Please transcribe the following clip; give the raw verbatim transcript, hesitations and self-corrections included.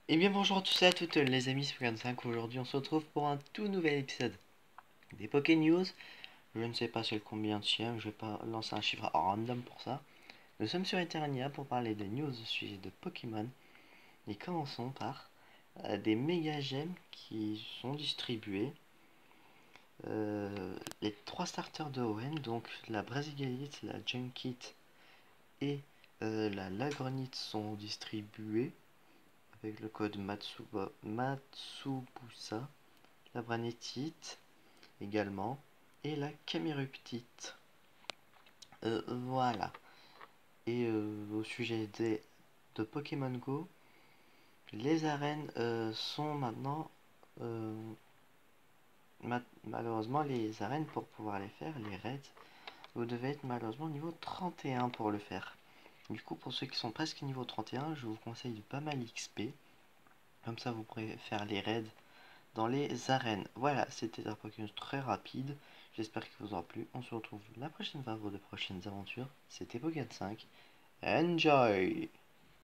Et bien bonjour à tous et à toutes les amis, c'est Pokémon cinq. Aujourd'hui on se retrouve pour un tout nouvel épisode des Poké News. Je ne sais pas c'est le combien de chien, je vais pas lancer un chiffre random pour ça. Nous sommes sur Eternia pour parler des news au sujet de Pokémon. Et commençons par euh, des méga gemmes qui sont distribués. Euh, les trois starters de Owen, donc la Brasigalite, la Junkit et euh, la Lagronite sont distribués avec le code Matsuba, Matsubusa, la Branétite également, et la Caméruptite. Euh, voilà. Et euh, au sujet des, de Pokémon Go, les arènes euh, sont maintenant... euh, ma malheureusement, les arènes, pour pouvoir les faire, les raids, vous devez être malheureusement niveau trente et un pour le faire. Du coup, pour ceux qui sont presque niveau trente et un, je vous conseille de pas mal X P. Comme ça, vous pourrez faire les raids dans les arènes. Voilà, c'était un Pokémon très rapide. J'espère qu'il vous aura plu. On se retrouve la prochaine fois pour de prochaines aventures. C'était Pokémon cinq. Enjoy!